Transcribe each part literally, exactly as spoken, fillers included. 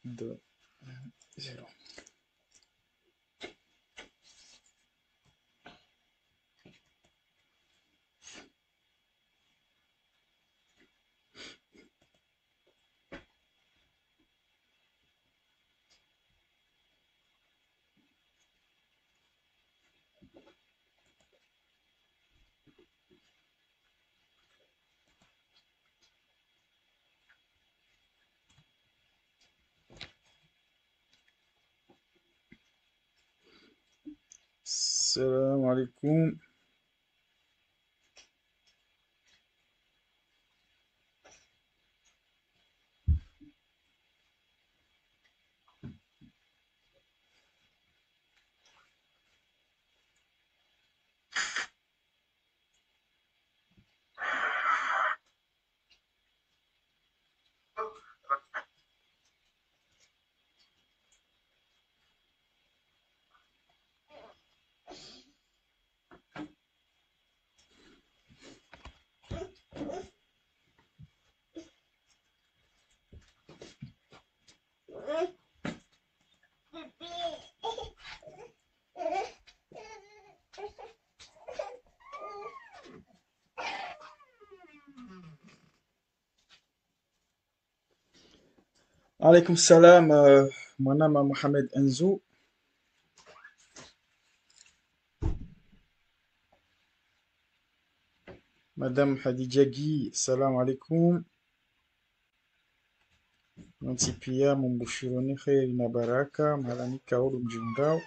deux, zéro. Salam alaikum. Alaikum salam, euh, mon nom est Mohamed Enzo. Madame Khadija Guy, salam alaikum. Nanti pia mumbushironi kheri na baraka, malani kaulu mjungao.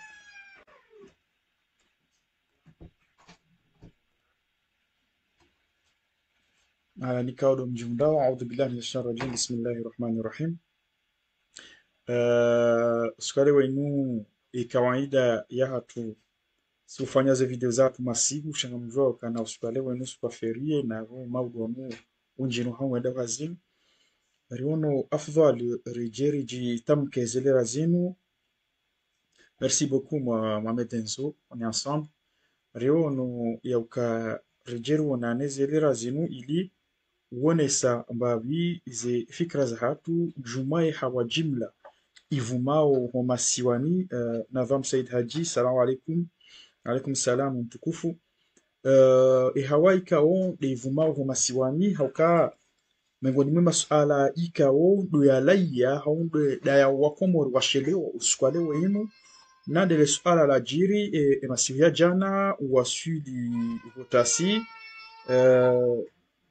Malani kaulu mjungao, audhu billahi minash shaitanir rajim, bismillahir rahmanir rahim. Uh, Sukari wenu ikawaida ya hatu si ufanya ze video zatu masiku shangamjua kana usukale wenu supaferie na huu maudu wanu unjinu hau wenda wazinu riono afdhali rijeri ji tamkezele razinu. Merci beaucoup Mohamed Enzo, on est ensemble. Riono yauka rijeri wananezele razinu ili uonesa mbavi ze fikra za hatu jumai hawa jimla ivumao homasiwani. uh, Nadham Said Haji, salamu alaikum. Alaikum salam mtukufu. Uh, ihawai kao de ivumao homasiwani hauka miongoni mwa masuala ikao do ya laia haunde daya wakomori washelewa uskwale wenu na de suala la jiri e, e masiwia jana wasudi votasi. uh,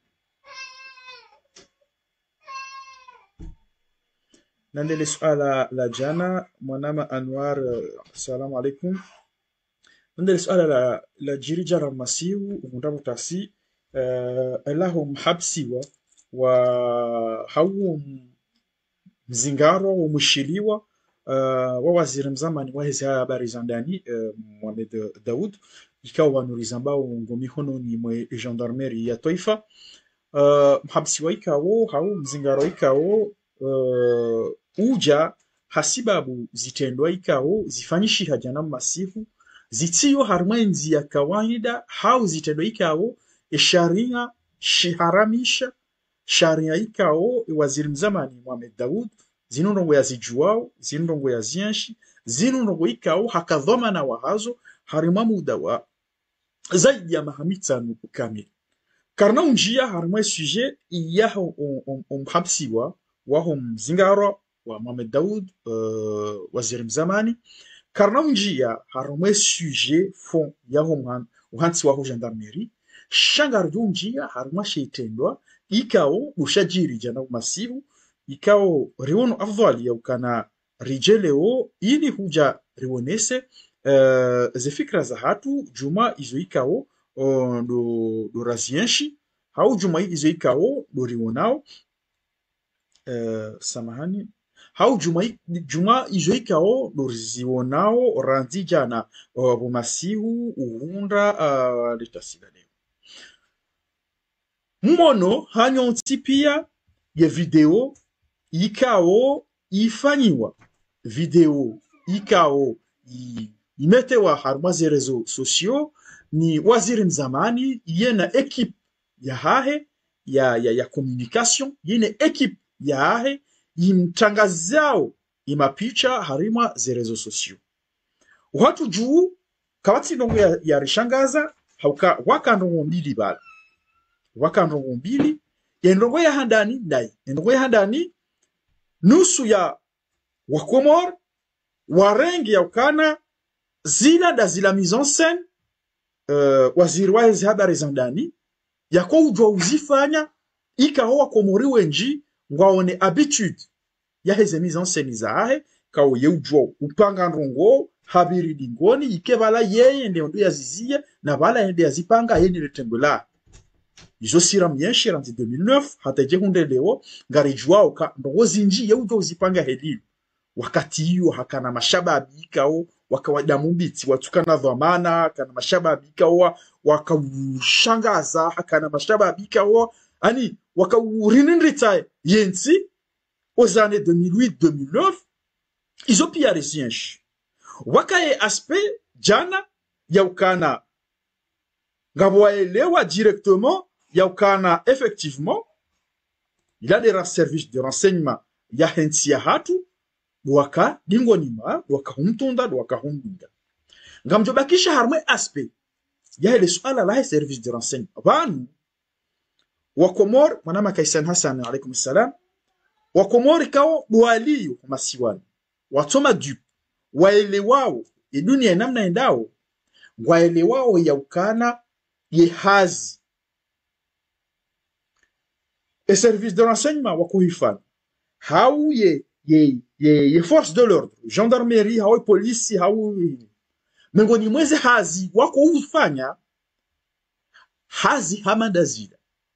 Nandele suala la jana mwanama Anwar, uh, salamu alaikum. Nandele suala la, la jiri jara masiu unda mutasi uh, elahum habsiwa wa hau mzingaro umushiliwa uh, wa waziri mzamani wa hizi habari za ndani uh, Mohamed Daoud ikawa wanurizamba ngomi hono ni mwe gendarmerie ya taifa. uh, mhabsiwa ikawo hau mzingaro ikawo uh, uja hasibabu zitendwa ikawo zifanyishi hajana masifu zitiyo harmwenzi ya kawaida hau zitendwa ikawo sharia shiharamisha sharia ikao waziri mzamani Mohamed Daoud zinondongo ya zijuao zinondongo ya zienshi zinondongo ikao hakadhoma na wahazo harima muda wa zaidi ya mahamitanu kamili karna unjia harima suje iyaho umhabsiwa waho mzingaro wa Mohamed Daoud uh, waziri mzamani karna unjia harima suje fon yaho uhansi waho gendarmerie shangar unjia harima sheitendwa ikao ushajiri jana masivu ikao riono afdhali ya ukana rijeleo ili huja rionese uh, ze fikra za hatu juma izo ikao uh, do, do razienshi hau juma izo ikao do rionao uh, samahani hau juma, juma izo ikao do zionao randi jana uh, masivu uhunda uh, litasilane mmono hanyo pia ya video ikao ifanyiwa video ikao imetewa haruma ze rezo sosio ni waziri mzamani yena ekipe ya hahe ya ya ya communication yena ekipe ya hahe imtangazao imapicha harima ze rezo sosio watu juu kawati ndongo ya, ya rishangaza hauka waka ndongo mbili bala waka ndongo mbili ya ndongo ya handani dai ndongo ya handani nusu ya wakomor warengi ya ukana zila da zila mise en scène uh, waziri wa hizi habari za ndani yako ujwa uzifanya ikaho wakomori wenji ngwaone habitude ya hizi mise en scène zahe kao ye ujwa upanga ndongo habiri dingoni ike bala yeye nde ndu yazizie na bala ende yazipanga yeni retembula izo sira myenshi ranzi deux mille neuf hata je hunde leo ngari jwao ka ndongo zinji ye ujwa uzipanga hedilu wakati hiyo hakana mashababi kao wakawadamu biti watukana dhamana kana mashababi kao wakawushangaza hakana mashababi kao ani wakawurinindrita yensi aux années deux mille huit deux mille neuf izo pia rezienshi wakaye aspect jana yaukana ngabwaelewa directement yaukana effectivement il a des services de renseignement ya hensi ya hatu waka dingonima waka humtunda waka humbinga ngamjobakisha harmwe aspect ya ile swala la service de renseignement banu wakomor manama Kaisan Hassan alaykum salam wakomor kao dualiyo masiwani watoma du waelewao dunia namna endao waelewao ya ukana yehazi e service de renseignement wakuhifana hau ye ye ye, ye force de l'ordre gendarmerie hau police hau mengoni mweze hazi wako ufanya hazi hamandazila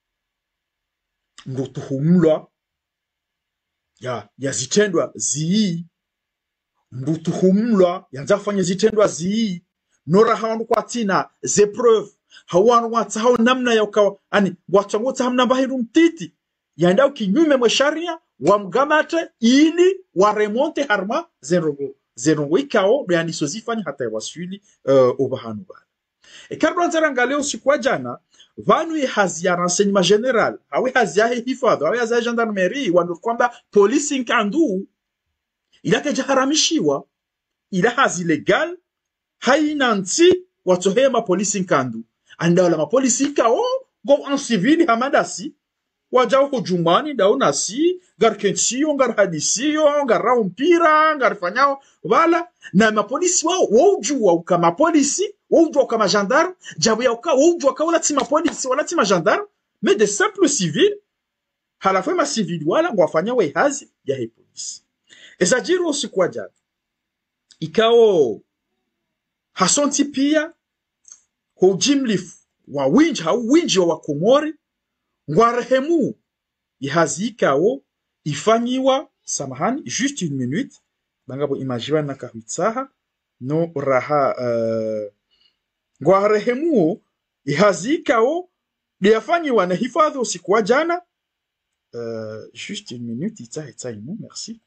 ndotuhumlwa ya ya zitendwa zii ndutuhumlwa yanza kufanya zitendwa zii nora hawandu kwa tina ze preuve hawanu wata hao namna ya ukawa ani watangota hamna bahiru mtiti yanda kinyume mwa sharia wamgamate ili waremonte harma zerongo zerongo ikao yani sozifanya hata waswili uh, obahanu bana e karbo nzaranga leo siku jana vanu ye hazi ya renseignement general hawe hazi ya hifadhi hawe hazi ya gendarmerie wandu kwamba polisi nkandu ila kejaharamishiwa ila hazi legal haina nti watohema polisi nkandu andawala mapolisi kao go en civil hamadasi wajao hujumani dauna si garkensio ngar hadisio ngar raumpira ngar fanyao wala na mapolisi wao wojua kama polisi wojua kama gendarme jabu ya uka wojua kama tima polisi wala tima gendarme mais de simple civil halafu ma civil wala ngwafanya we hazi ya he polisi esajiro usiku jana ikao hasonti pia hujimlifu wa winji hau winji wa Komori ngwarehemu ihazikao ifanyiwa samahani juste une minute bangabo imajiwa na kahitsaha no raha uh, ngwarehemu ihazikao liafanyiwa na hifadhi usiku wa jana uh, juste une minute itsa itsa inu merci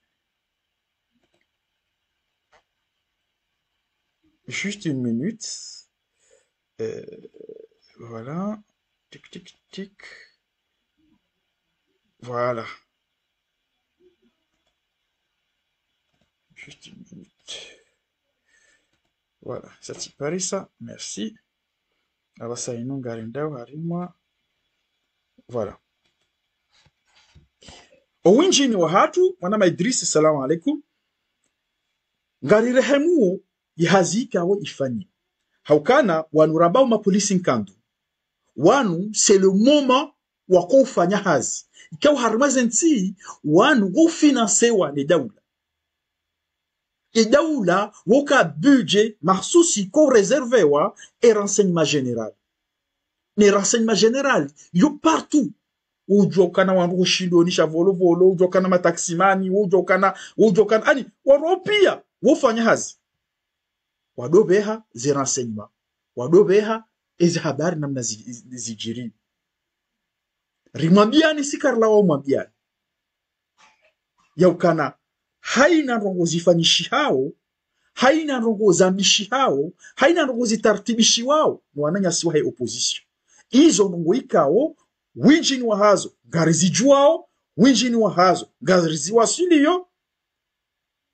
juste une minute euh, voilà tic tic tic voilà juste une minute voilà ça t'y paraît ça merci abasa inungarindao harima voilà owinjini wa hatu mwana Idrisi salamu alaikum ngari rehemu yahazika wa ifanye haukana wanurabao mapolisi nkandu wanu c'est le moment wa kufanya hazi ikaw harmaze nti wanu go financewa ni daula e daula woka budget mahsusi ko reservewa e renseignement général ne renseignement général yo partout ujokana wangu shindonisha volo volo ujokana mataximani ujokana ujokana ani waropia wofanya hazi wadobeha zi renseignement wadobeha ezi habari namna zijiri rimwambiani sikarla wa mwambiani yaukana haina rongo zifanyishi hao haina rongo zambishi hao haina rongo zitartibishi wao ni wananyasi wa opposition izo rongo ikao winjini wa hazo ngarizijuao winjini wa hazo ngariziwa siliyo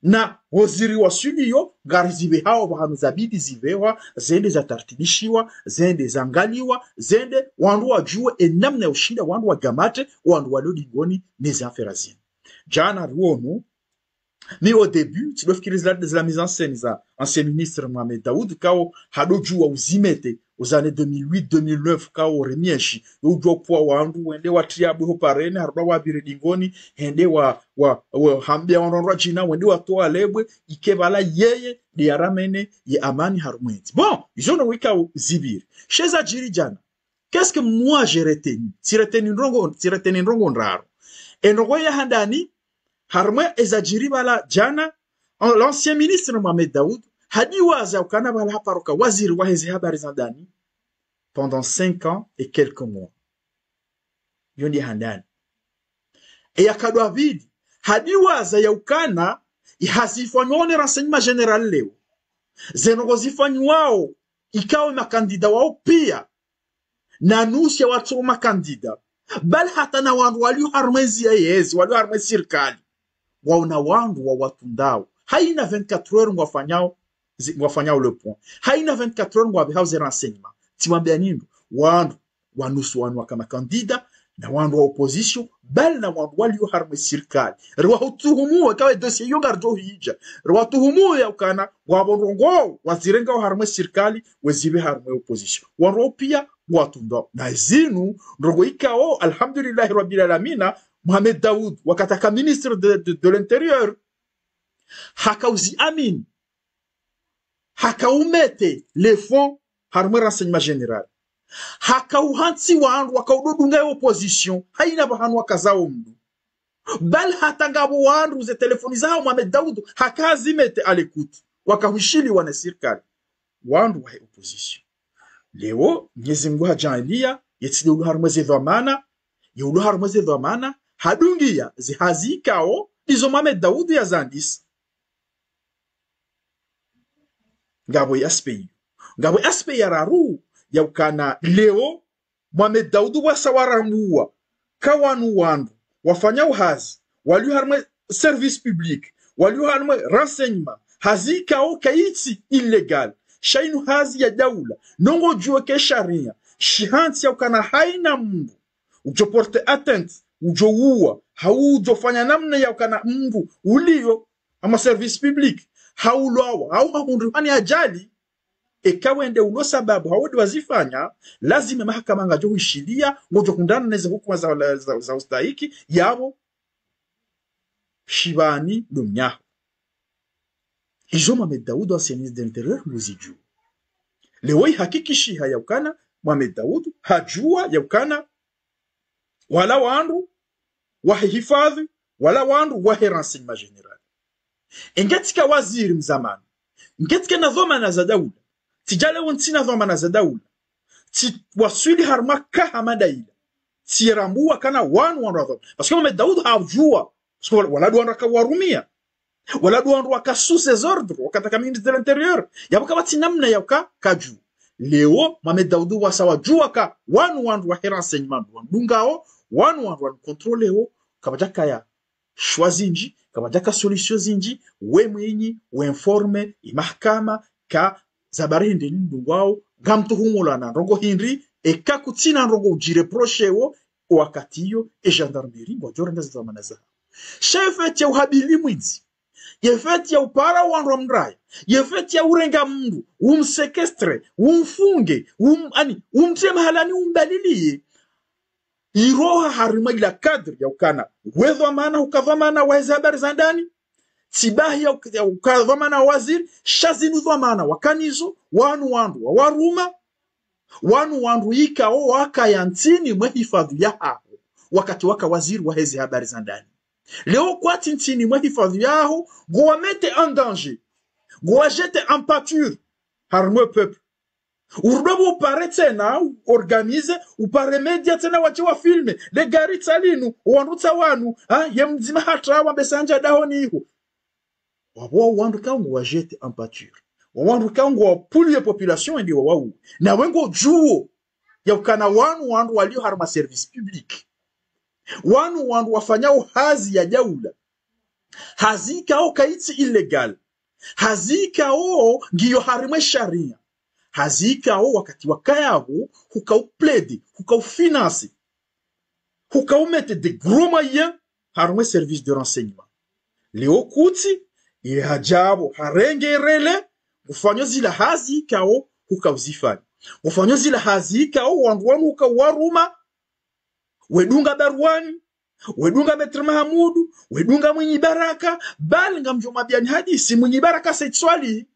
na waziri wa studio ngari zive hao bahanu zabidi zivewa zende zatartibishiwa zende zangaliwa zende wandu wajue enamna ya ushinda wandu wagamate wandu walodingoni neza afera zinu. Jana ruonu mi au début tilofikiriza la mise en scène za ancien ministre Mohamed Daoud kao hadojua uzimete aux années deux mille huit deux mille neuf kao remieshi ujua kwa wandu wende wa triabu ho parene haruba wa biredingoni hende wa wa, wa hambia wanonwa jina wende wa toa lebwe ikebala yeye de yaramene ye amani harumwezi. Bon, ijono wika zibiri chez Adjiri Jana. Qu'est-ce que moi j'ai retenu? Si retenu nrongo si retenu nrongo nraro enrogo ya handani harma ezajiri bala jana l'ancien ministre Mohamed Daoud hadi waza ukana bala haparoka waziri wa hizi habari za ndani pendant cinq ans et quelques mois yondi handani e yakadwa vidi hadi waza ya ukana ihazifanywa ni renseignement general leo zenogo zifanywa ikawa makandida wao pia na nusu ya watu makandida bali hata na wandu walio harmezi ya yezi walio harmezi sirikali wauna wandu wa watu ndao haina vingt-quatre heures mwafanyao mwafanyao le point haina vingt-quatre heures mwabihao ze renseignement timwambia nindu wandu wanusu wanu wakama kandida na wandu wa opposition bali na wandu walio harmezi sirikali rwa hutuhumu kawe dossier yonga rjo hija rwa tuhumu ya ukana wabonrongo wazirenga wa harmezi sirikali wezibe harmezi opposition wandu pia watu ndo na zinu nrogo ikao alhamdulillah rabbil alamina Mohamed Daoud wakataka ministre de, de, de l'intérieur hakauzi amin hakaumete les fonds harmwe renseignement général hakauhansi wandu wakaudodunga opposition haina bahanu wakazao mdu bal hatangabo wandu ze telefoni zao Mohamed Daoud hakazimete alekuti wakahushili wana serikali wandu wa opposition leo Mwenyezi Mungu hajalia yetsidi ulu harumweze dhamana ya ulu harumweze dhamana hadungia zihazikao izo Mohamed Daoud ya zandis ngabo ya spei ngabo ya spei ya raru ya ukana leo Mohamed Daoud wasawaramua kawanu wandu wafanya uhazi walio harumwe service public walio harumwe renseignement hazikao kaiti illegal shainu hazi ya daula nongo juwe ke sharia shihanti ya ukana haina mbu ujo porte atteinte ujo uwa hau ujo fanya namna ya ukana mbu ulio ama service public hauloawa hau haundu hani ajali ekawende ulo sababu hawadi wazifanya lazima mahakama ngajo huishilia ngojo kundana neze hukuma za, za, za ustahiki yabo shibani lumnyaho ijo Mohamed Daoud ancien ministre de l'intérieur muziju leo hakiki ya ukana Mohamed Daoud hajua ya ukana wala wandu wahihifadhi wala wandu wahe renseignement general ingetika waziri mzamani ingetika na dhamana za daula tijale wontina dhamana za daula ti wasuli harmaka hamadaila tiramua kana wanu wandu wadhamana parce que Mohamed Daoud hajua wala duandu kawarumia wala duandu wakasu ses ordres wakataka ministre de l'intérieur yabuka bati namna yauka kaju leo Mohamed Daoud wasawa jua ka wanu wandu wa renseignement wandungao wanu wandu wa controleo kabajaka ya shwazinji kabajaka solution zinji we mwenyi we informe imahkama ka zabarinde ndungao gamtuhumula na rongo hinri e kakutina rongo ujireprochewo wakatiyo e gendarmerie ngojora ndaza manaza chef ya uhabili mwinzi yefeti ya upara wandu mraya yefeti ya urenga mndu umsekestre umfunge um ani umtie mahalani umbalilie iroha harima ila kadri ya ukana wedhamana ukadhamana wa habari za ndani tibahi ya ukadhamana waziri shazinu dhamana wakanizo wanu wandu wa waruma wanu wandu ikao waka yantini mwehifadhi ya hao wakati waka waziri wa hezi habari za ndani leo kwa tintini mwehifadhi yao goa mete en danger goa jete en pâture harme peuple urdobo pare tena organize upare media tena wache wa filme le gari talinu wanduta wanu ha yemzima hatra wa besanja dahoni hiho wabo wandu kangu wajete en pâture wandu kangu wa pulie population ndi wao na wengo juo ya ukana wanu wandu walio harma service public wanu wandu wafanyao hazi ya jaula hazika o kaiti illegal, hazika o ngiyo harimwe sharia, hazika o wakati wakayaho hukauplede, hukaufinansi, hukaumete de gros moyens harimwe service de renseignement. Leo kuti ile hajabo harengerele ufanyo zila hazika o hukauzifanya, ufanyo zila hazika o wangu wanu hukawaruma, wedunga Barwani, wedunga Metri Mahamudu, wedunga Mwinyi Baraka, bali nga mjoma biani hadisi Mwinyi Baraka sexuali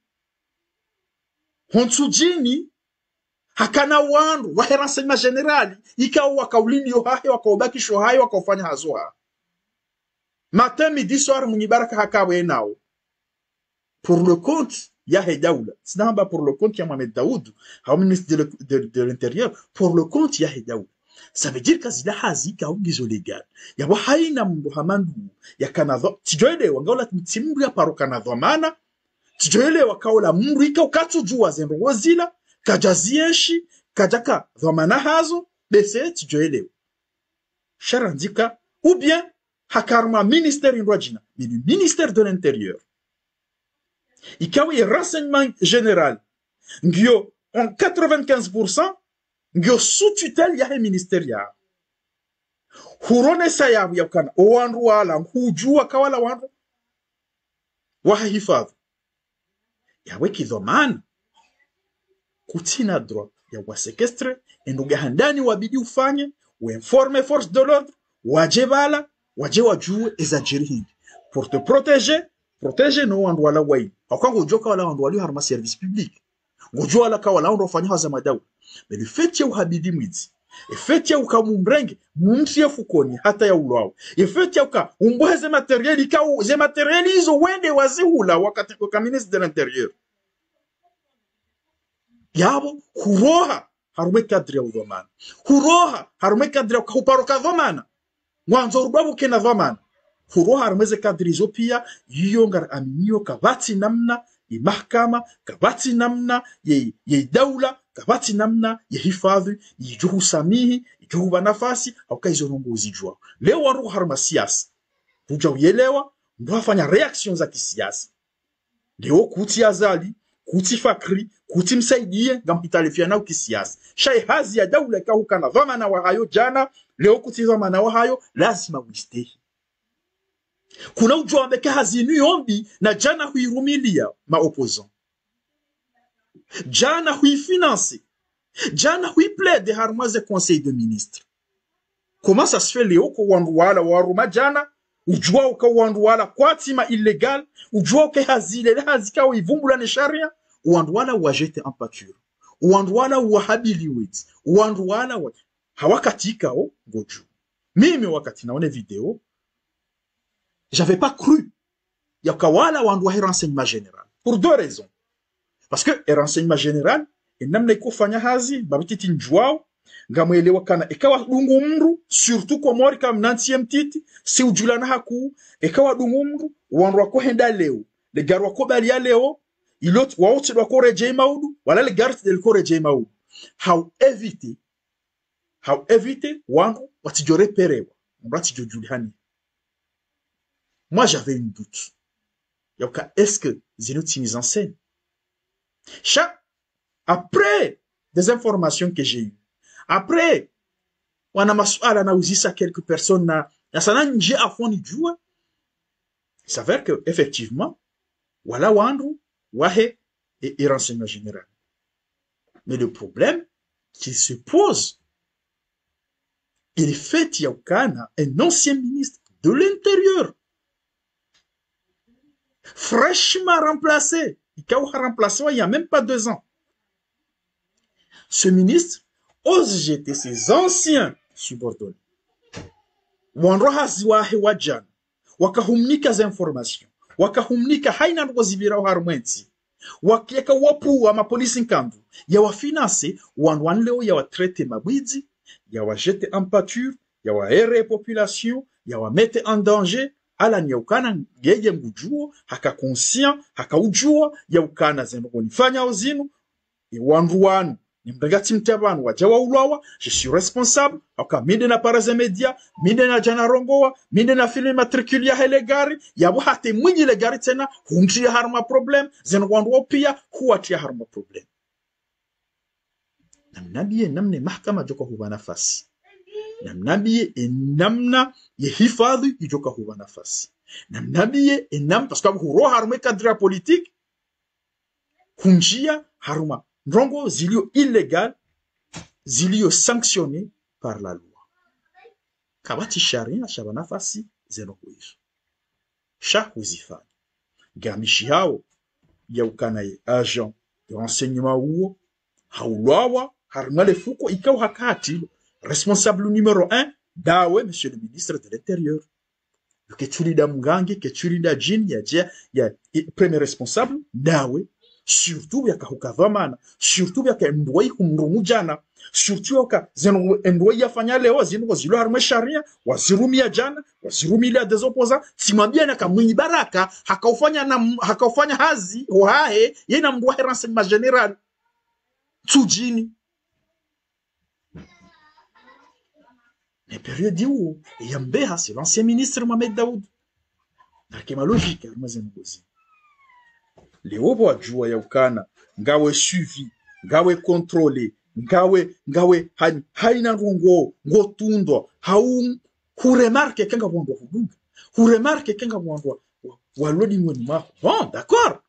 Honsujini hakana wandu wa renseignement generali ikawa wakaulini yohahe wakaubakisho hayo wakaufanya hazoha matin midi soir Mwinyi Baraka hakawe nao pour le compte ya Hedaoula, sinamba pour le compte ya Mohamed Daoud, au ministre de, de, de l'Intérieur, pour le compte ya Hedaoula. Ça veut dire que zila hazika au gizo legal. Ya wahaina mbu hamandu ya kanadho. Tijoele wangaula timbu ya paro kanadho mana. Tijoele wakaula mbu ika ukatu juwa zenro wazila. Kajazienshi. Kajaka dhomana hazo. Bese tijoele. Charandika. Ou bien hakarma ministère indwajina. Mais le ministère de l'Intérieur. Ikawi renseignement général. Ngyo en quatre-vingt-quinze pour cent. Ngyo sous tutelle ya he ministère ya. Hurone sayabu ya kana. Owanru wala. Hujua kawala wanru. Waha hifadhu. Ya weki dhomana. Kutina droit. Ya wasekestre. Enduga handani wabidi ufanye. Uinforme force de l'ordre. Waje bala. Waje wajue ezajiri hindi. Pour te protéger. Protéger no wandu wala wai. Hakango ujoka wala wandu wali harma service public. Ngujua wala kawala wandu wafanya haza madawu. Mais le fait ya uhabidi mwizi, le fait ya ukamumbrenge, mumsi fukoni hata ya ulwao, le fait ya uka umbohe ze materieli ka ze materieli hizo wende wazihula wakati kwa ministre de l'Intérieur. Yabo huroha harume kadri ya udhamana. Huroha harume kadri ya ukahuparoka dhamana. Mwanzo rubabu kena dhamana. Huroha harume ze kadri hizo pia yiyongar aminio kabati namna ye mahkama, kabati namna ye, ye daula, kabati namna ye hifadhi, ye juhu samihi, ye juhu banafasi, hauka hizo nongo uzijua. Leo waru harma siasa. Huja uyelewa, ndo hafanya reaction za kisiasa. Leo kuti azali, kuti fakri, kuti msaidie, gampitalifia na ukisiasa. Shai hazi ya daula kahuka na dhamana wa hayo jana, leo kuti dhamana wa hayo, lazima ulistehi. Kuna ujua ambeke hazinu yombi na jana huirumilia ma opposant. Jana hui financer. Jana hui plaide harmaze conseil de ministre. Comment ça se fait leo ko wandu wala waruma jana? Ujua uka wandu wala kwatima illégal? Ujua uka hazile hazika uivumbula ne sharia? Wandu wala wajete en pâture. Wandu wala wahabili weti. Wandu wala wa... hawakatika o goju. Mimi wakati naone video j'avais pas cru yakawala wandu wa renseignement général pour deux raisons. Parce que le renseignement général enamna ikufanya hazi babititi njwao ngamwelewa kana ikawa dungu mru surtout kwa mori kam nantième titi si ujulana haku ikawa dungu mru wandu wako henda leo le garu wako bali ya leo ilot waote wako rejei maudu wala le garu del ko rejei maudu how éviter how éviter wandu watijore perewa mbati jojulihani. Moi, j'avais une doute. Est-ce que Zenout mise en scène? Chaque, après des informations que j'ai eues, après, on a massoala na uzisa quelques personnes na, na sana nje afon ni jua, il s'avère que, effectivement, wala wandu, wahe, et, et renseignement général. Mais le problème qui se pose, il est fait yaukana, un ancien ministre de l'Intérieur, fraîchement remplacé. Il a remplacé il n'y a même pas deux ans. Ce ministre ose jeter ses anciens subordonnés. Wanrohaziwa hewajan. Wakahumnika za information. Wakahumnika haina nwazibira uharumwenzi. Wakieka wapu wa mapolisi nkandu. Ya wafinance, wanwan leo ya watrete mabwizi. Ya wajete en pâture. Ya waere population. Ya wamete en danger. Ala ni yaukana ngeye ngujuo, haka conscient, haka ujua, yaukana zeno konifanya ozinu, e wanruanu, nimrenga timtabanu wajawa ulawa je suis responsable aka minde na paraze media minde na jana rongoa minde na filme matriculia hele gari yabo hate mwinyi le gari tena hunjia harma problem zeno wandu pia huatia harma problem namnabie namne mahkama joka huwa nafasi namnabie namna yehifadhi ijoka huwa nafasi namnabie enam parce que huro harma cadre politique hunjia harma rongo zilio illégal zilio sanctionné par la loi kabati sharia shaba nafasi zeno kuisha sha huzifanya gamishi hao ya ukanaye agent de renseignement huo haulawa harmale fuko ikao hakati responsable numéro un dawe monsieur le ministre de l'intérieur ke tulida mgange ke tulida jini ya ya, ya premier responsable dawe surtout yaka hukadhamana surtout yaka ndwai kumrumujana surtout yaka zeno ndwai yafanya leo zino zilo harma sharia wazirumia jana wazirumia des opposants simambia na kamwinyi baraka hakaufanya na hakaufanya hazi ohae yena mdwa renseignement général tujini mais période où yambeha c'est l'ancien ministre Mohamed Daoud na kema logique harma zeno gozi leo bo ajua ya ukana ngawe suivi ngawe contrôler ngawe ngawe haina ngongo ngotundwa hau kuremarke kenga bondo hudunga kuremarke kenga bondo walodi ngoni ma bon d'accord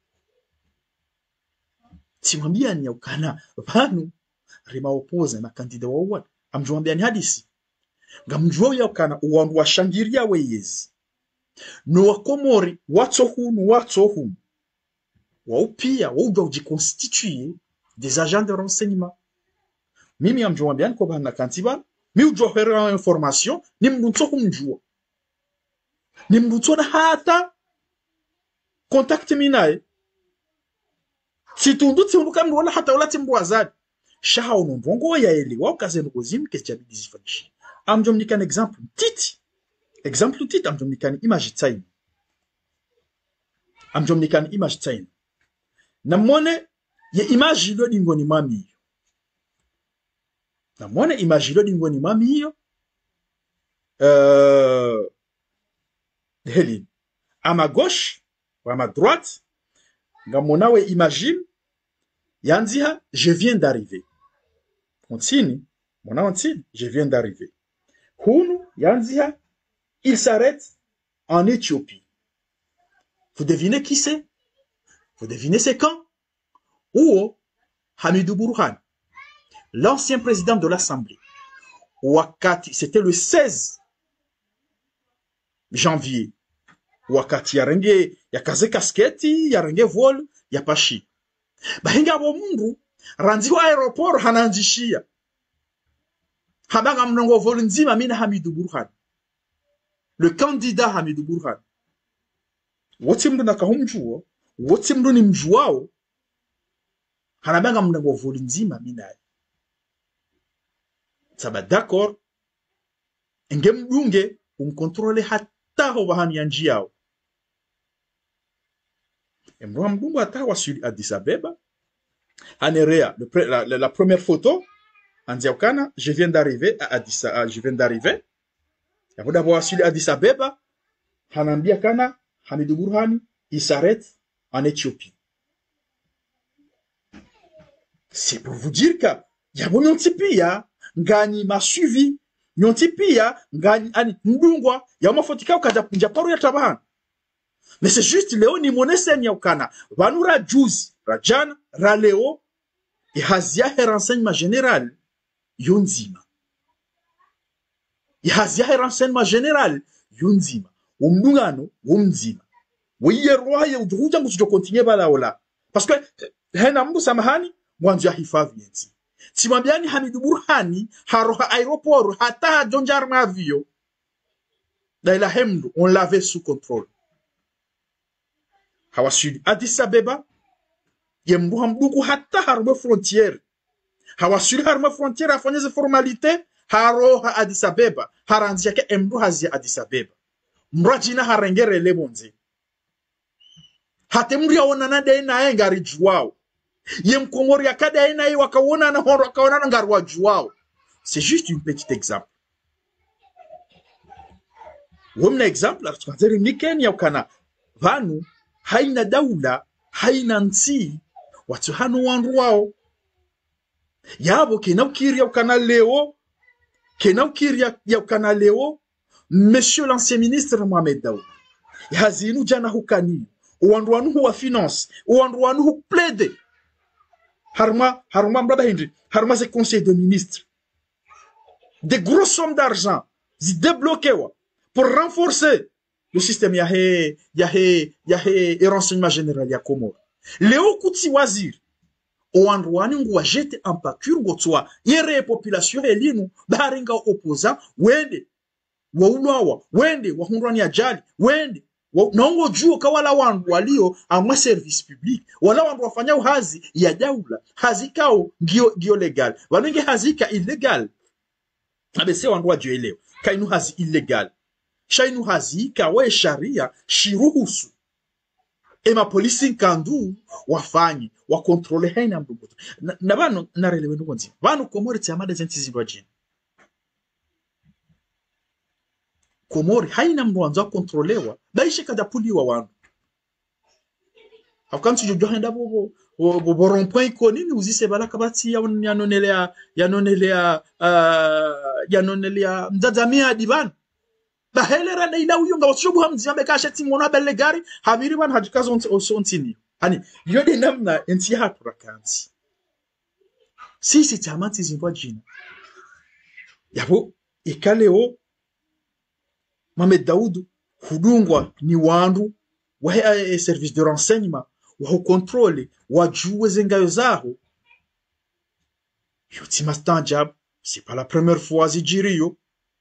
simwambia ni ya ukana banu rima opose na kandida wa uwa amjwambia ni hadisi ngamjua ya ukana uwandu wa shangiria weyezi no wakomori watso hunu watso hunu wao pia wao doivent constituer des agents de renseignement mimi amjwambia ko bana kantiba mi ujohera information ni mdunto kumjua ni mdunto na hata contact minae situndu tsunduka mwana hata wala timbwazadi shao ndongo ya eli wao kaze ngozim ke chabidi zifashi amjomnika exemple titi exemple titi amjomnika image tsaini amjomnika image tsaini namone ye image ilo dingoni mami namone image ilo dingoni mami hiyo euh heli à ma gauche ou à ma droite ngamona we imagine yanzia je viens d'arriver continue mona continue je viens d'arriver hunu yanzia il s'arrête en Éthiopie. Vous devinez qui c'est? Vous devinez c'est quand? Ou Hamidou Burhan, l'ancien président de l'Assemblée. Wakati, c'était le seize janvier. Wakati yarenge yakaze kasketi, yarenge vol, yapashi. Bahinga bo mungu ranzi wa aeroport hananjishia. Habanga mnongo vol nzima mina Hamidou Burhan. Le candidat Hamidou Burhan. Wote mdu nakahumjuo, wote mdu ni mjuao, hanabanga mnango voli nzima minaye. Saba d'accord, enge mdunge umkontrole hata ho bahani ya njiao. Mdunga mdungu hata wasuli Addis Abeba, anerea, la, la, la première photo, anziaukana, je viens d'arriver à Addis Abeba, je viens d'arriver. Yabuda bo wasuli Addis Abeba, hanambia kana, Hamidou Burhan, il s'arrête en Éthiopie. C'est pour vous dire que yabo nyontipia ngani m'a suivi nyontipia ngani ani ndungwa ya mafotika ukaja kunja paru ya tabahan. Mais c'est juste leo ni monese nya ukana vanura juzi rajana ra leo ihazia he renseignement général yonzima ihazia he renseignement général yonzima umdungano umzima wiyerwa ya ujuja ngusijo continue bala ola parce que hena mbu samahani mwanzo ya hifadhi yenzi simambiani Hamidou Burhan haroha aéroport hata jonjar ma avion daila hemdu on l'avait sous contrôle hawasudi Addis Abeba yembu hamduku hata harbe frontière hawasudi harbe frontière afanye ze formalité haroha Addis Abeba haranzi yake emdu hazia Addis Abeba mrajina harengere lebonze hate muri aona na de na engari juwao Ye mkomori akada ina yi wakaona na horo wakaona na ngaru wajuao. C'est juste un petit exemple. Womna exemple atukanzeri mikeni ya ukana vanu haina daula haina nti watu hanu wandu wao yabo kena ukiri ya ukana leo kena ukiri ya ukana leo monsieur l'ancien ministre Mohamed Daoud yazinu jana hukani wandu wanu huwa finance wandu wanu hu plaide harma harma mbraba hindi harma se conseil de ministre des grosses sommes d'argent zi débloqué pour renforcer le système yahe yahe yahe et renseignement général ya Comore. Leo kuti wazir oandwani ngwa jete ampakur ngotwa yere population elinu baringa opposa wende waulawa wende wahundwani ajali wende naongo juo kawala wandu walio amwa service public wala wandu wafanya hazi ya daula hazikao gio gio legal wanenge hazika illegal abese wandu wajoelewa kainu hazi illegal shainu hazika we sharia shiruhusu ema polisi kandu wafanye wa controle haina mbugoto na, na bano narelewe ndo nzi bano Komori tiamade zentizindwa jini Komori haina mbu wanzo kontrolewa baishe kadapuliwa wandu afukantu jojo henda bobo bobo rond-point konini uzise balaka bati yanonelea yanonelea uh, yanonelea mzazamia dibana bahelera na ila uyunga washubu hamziyambe kasheti ngona belle gari habiri ban hajikazo ontini ani yode namna enti hatura kanti sisi tamati zindwa jina yabo ikaleo Mohamed Daoud hudungwa ni wandu wa service de renseignement wa contrôle wa juwe zengayo zaho yuti mastanjab c'est pas la première fois zijirio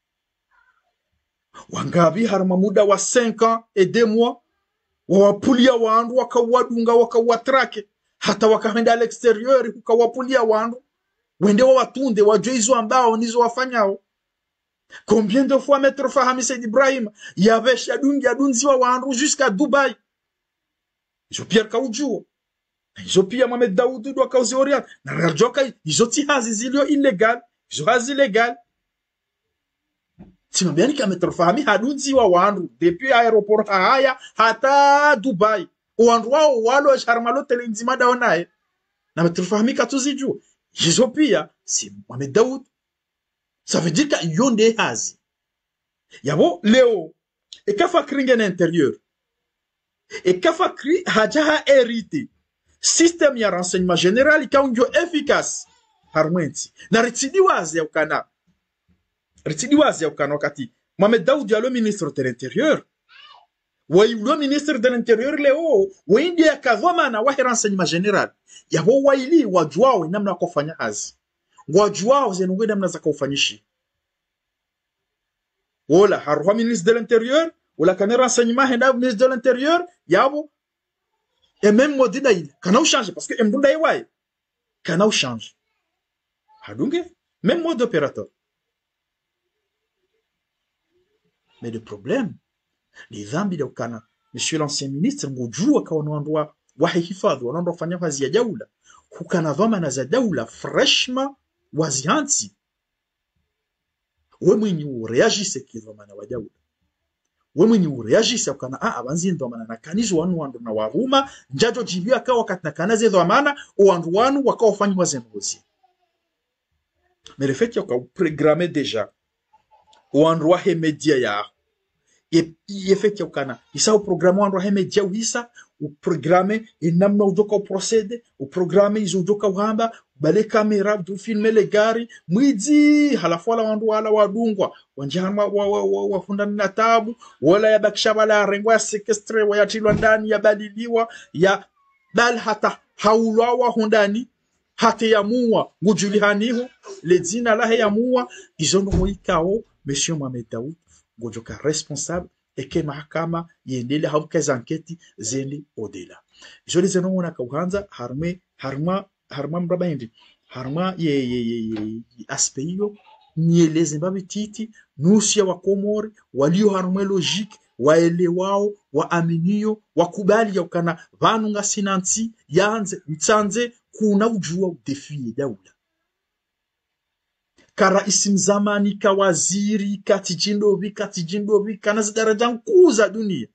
wangabi harma muda wa cinq ans et deux mois wawapulia wandu wakawadunga wakawatrake hata wakaenda à l'extérieur ukawapulia wandu wende watunde wajue hizo ambao nizo wafanyao. Combien de fois Maître Fahmi Said Ibrahim yavesha adungi adunzi wa wandu jusqu'à Dubai izo pia kaujua izo pia Mohamed Daoud ndo akauzi orian na rajoka izo tihazi zilio illegal izo hazi illegal simambiani kama Maître Fahmi hadunzi wa wandu depuis aéroport haya hata Dubai wandu wao walo sharmalo telenzima daonaye na Maître Fahmi katuzijua izo pia si Mohamed Daoud. Ça veut dire qu'il y a des hazi. Yabo leo et kafa kringen intérieur et kafa kri hajaha hérité système ya renseignement général ikaunjo efficace harmenti na ritidi wazi ya ukana ritidi wazi ya ukana wakati Mohamed Daoud ya le ministre de l'intérieur wa le ministre de l'intérieur leo wa india kazoma na wa renseignement général yabo waili wajwao namna kufanya hazi wajuao zenungwe namna za kufanyishi wala haruha ministre de l'intérieur wala kana renseignement henda ministre de l'intérieur yabo et même modina il kana ou changer parce que mdunda yewai kana ou change hadunge même mode opérateur mais le problème les zambi de kana monsieur l'ancien ministre ngujua kaonondwa wahihifadhi wanaondo fanya kazi ya daula hukana dhamana za daula freshma wazihansi we mwenye ureagise kidhamana wa daula we mwenye ureagise ukana a abanzi dhamana na kanizo wanu wandu na waruma njajo jibia ka wakati na kanaze dhamana wandu wanu wakaofanywa zengozi mais le fait yaka programmer déjà wandu wa media ya et effet yakana isa programme wandu wa media wisa o programme inamna ujoka procede o programme izo ujoka uhamba bale kamera du filmer le gari mwidi halafu wala wandu wala wadungwa wanjama wafunda na tabu wala ya bakisha wala rengwa ya sekestre wayatilwa ndani ya badiliwa ya bal hata haulwa hundani hata ya muwa ngujulihaniho le dina lahe ya muwa izondo moikao monsieur Mohamed Daoud ngojoka responsable et que mahakama yendele habuka enquête zende odela joli zenongona kauhanza harme harma harma mbraba hindi harma ye ye ye aspect nieleze mbabi titi nusia wa Komori walio harma logique waelewao waaminio wakubali yakana vanu nga sinansi yanze mtsanze kuna ujua udefie daula kara isim zamani ka waziri kati jindovi kati jindovi kana zidaraja nkuu za dunia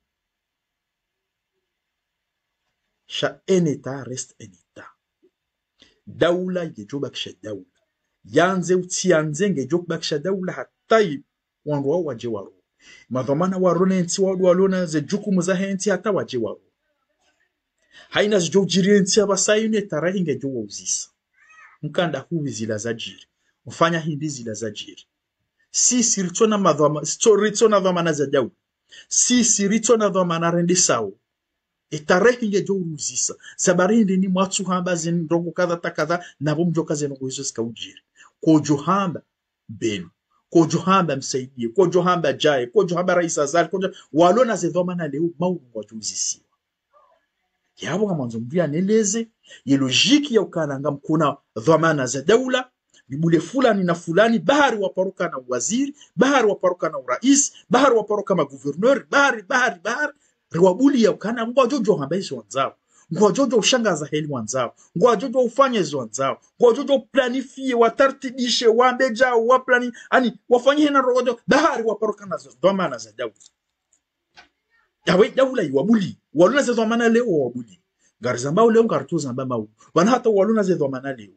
sha eneta rest eneta daula yejoba kisha daula yanze utianze ngejoba kisha daula hatai wandu wao waje waro madhamana warone nti wadu walona ze jukumu za henti hata waje waro haina zijojiri nti abasayune tarahi ngejowa uzisa mkanda huvi zila zajiri ufanya hindi zila zajiri sisi ritona madhama ritona dhamana za daula sisi ritona dhamana rende sawo etarehi ngejo uzisa sabarindi ni mwatu hamba zindogo kadha takadha nabo mjoka zenongo hizo zikaujiri kojo hamba benu kojo hamba msaidie kojo hamba jaye kojo hamba rais azali kojo walona ze dhamana leo maulu wajuzisiwa yabo kamanzo mbia neleze ye logiki ya ukananga mkuna dhamana za daula bibule fulani na fulani bahari waparuka na waziri bahari waparuka na urais bahari waparuka na gouverneur bahari bahari bahari riwabuli ya ukana ngwa jojo hambaisho wanzao ngwa jojo ushangaza heli wanzao ngwa jojo ufanye zo wanzao ngwa jojo planifie watartibishe wambeja waplani ani wafanye na rojo bahari waparuka na dhamana za daula yawe daula iwabuli waluna ze dhamana leo wabuli garizambao leo ngartuza mbamba u wana hata waluna ze dhamana leo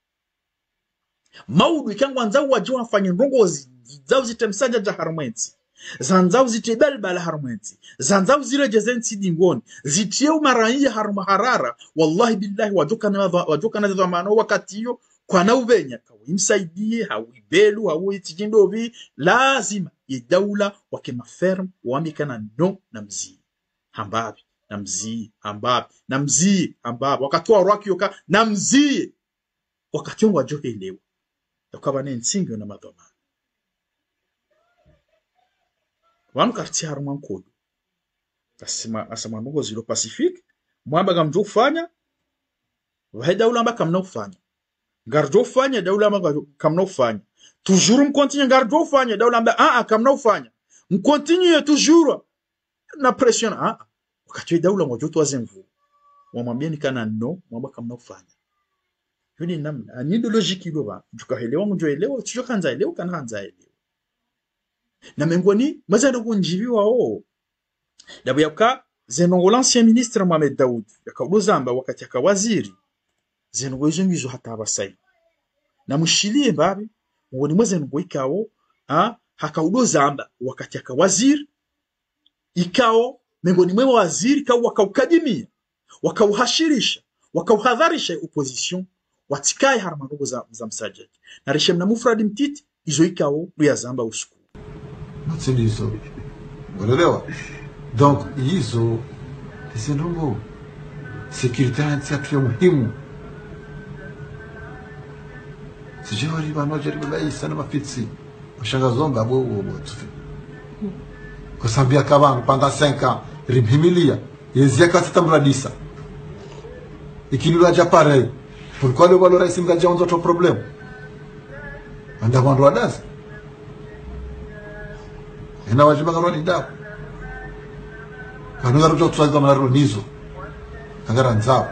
maudu ikangwa nzao wajua afanye ndongozi zao zitemsaja ja harumenti zanzao zitebel bala harumenti zanzao zirejeze nti dingoni zitie umarai haruma harara wallahi billahi wajoka na wajoka na dhamana wakati hiyo kwa na ubenya kawa imsaidie hawibelu hawi tijindovi lazima ye daula wake maferm wamikana no na mzii hambabi na mzii hambabi na mzii hambabi wakatoa rwaki yoka na mzii wakati wa johe leo yakaba ne nsingo na madoma wanu karti haruma nkodo asima asama ndugo zilo Pacific mwamba gamjo ufanya wahe daula amba kamna ufanya garjo ufanya daula amba kamna ufanya toujours mkontinue garjo ufanya daula amba a a kamna ufanya mkontinue toujours na pression a wakati daula ngojo troisième fois wamwambia nikana no mwamba kamna ufanya yoni namna ni de logique iloba tukahelewa mjo elewa toujours kanza elewa kana kanza elewa na mengoni mazana kunjibiwa o dabu yaka zenongo l'ancien ministre Mohamed Daoud yakabuzamba wakati akawaziri zenongo izongizo hata abasai na mushilie mbabi ngoni mwezenongo ikawo a hakaudozamba wakati akawaziri ikao mengoni mwe waziri ka wakaukadimia wakauhashirisha wakauhadharisha opposition watikai harmandogo za, za msajaki na reshem na mufradi mtiti izo ikao luyazamba usiku Hizo unaelewa donc hizo hizo ndio security ya muhimu sijori bano jaribu bai sana mafitsi mshanga zomba abo abo tufi kwa sababu akabangu pendant cinq ans rimhimilia yezia kata mradisa ikinula ja pareil pourquoi le valeur ici mgaja on d'autres problèmes anda kwando adas ina wajiba ngaro nda kanu ngaro tsotswa kama ngaro nizo kangara nzao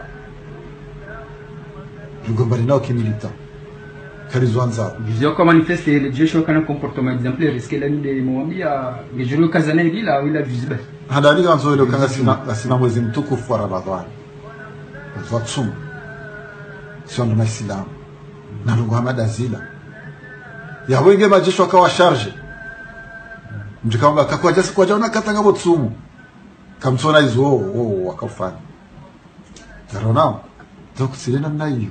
lugombari nao kimilita karizo nzao vizio kwa manifeste le jesho kana comportement exemplaire est-ce que la nide mwambia ngejuru kazana bila wila vizibe hadali ganzo ile kanga sina sina mwezi mtukufu wa Ramadhani watsum sio ndo masilamu na lungu hamada zila ya wenge majesho akawa charge mjikanga kakwa jasi kwa jana katanga botsumu kamsona izo oh wakafanya tarona donc silena nayo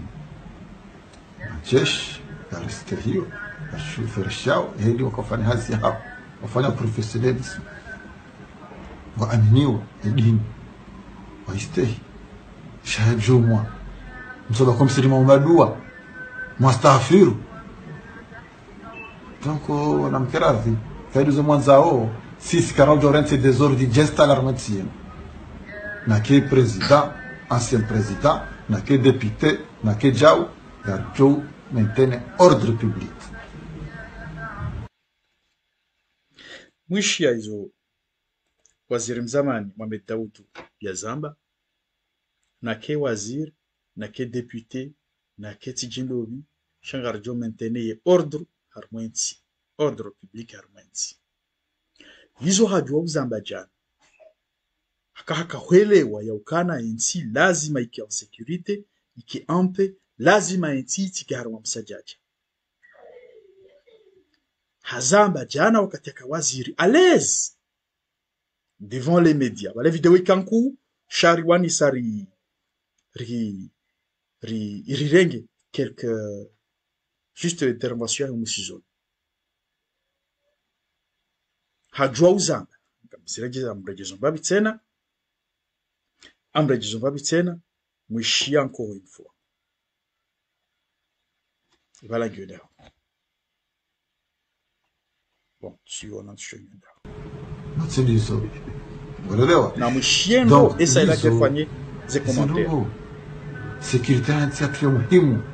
jesh ariste hiyo ashufer shao hili wakafanya hazi hapo wafanya professionalism wa aminiwa edini wa istehi shahid jumwa msoba kwa msirima umadua mustaghfiru donc na mkirazi faiduzo mwanzao sisi karaujo rente desordre gesta l'armatie na ke président ancien président na ke député na ke jaw garjo maintenir ordre public mwishi ya hizo waziri mzamani Mohamed Daoud ya Zamba na ke waziri na ke député na keti jindobi shangar jo maintenir ordre harmoinsi ordre public harmoinsi hizo hajua uzamba jana haka haka huelewa ya ukana ensi lazima iki en sécurité iki ampe lazima ensi tiki harwa msajaja hazamba jana wakati ya waziri à l'aise devant les médias wale video ikanku shari wani sari ri ri rirenge quelques juste intervention ya musizoni hajua uzamba kabisirejeza amrejezo mbabi tena amrejezo mbabi tena mwishia encore une fois voilà gueule bon si on a tushoni Matsilizo. Unaelewa? na mshiendo esa ila kufanye ze commentaire sécurité ni kitu muhimu.